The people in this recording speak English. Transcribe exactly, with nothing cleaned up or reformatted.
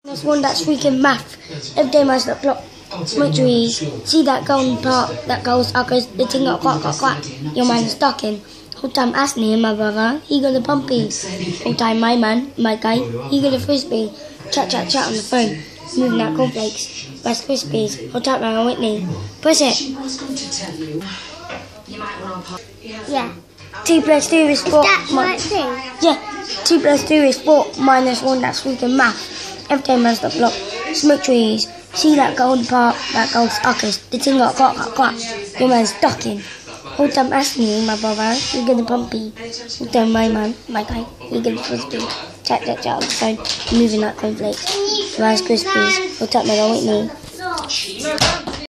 There's one that's freaking math. Every day I stop block smoke trees. See that golden part that goes uckers, the thing got quack quack quack. Your man's stocking. Whole time Ashley and my brother, he got a pumpy. Whole time my man, my guy, he got a frisbee. Chat chat chat on the phone. Moving out cornflakes. Rice Krispies. Whole time Ryan Whitney. Push it. Yeah. Two plus two is four. That's right thing. Yeah. Two plus two is four minus one. That's freaking math. Every time I stop block smoke trees. See that golden part that goes uckers. The thing got quack quack quack. Your man's stocking. Whole time Ashley and my brother, he got a pumpy. Whole time my man, my guy, he got a frisbee. Chat chat chat on the phone. Moving like cornflakes. Rice Krispies. Whole time Ryan Whitney.